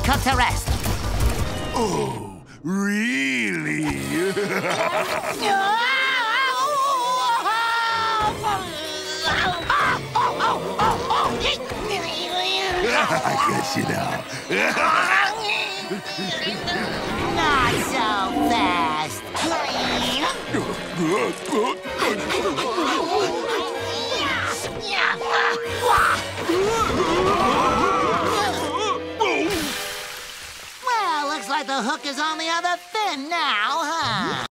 cooked to rest. Oh, really? I get you now. Not so fast. Well, looks like the hook is on the other fin now.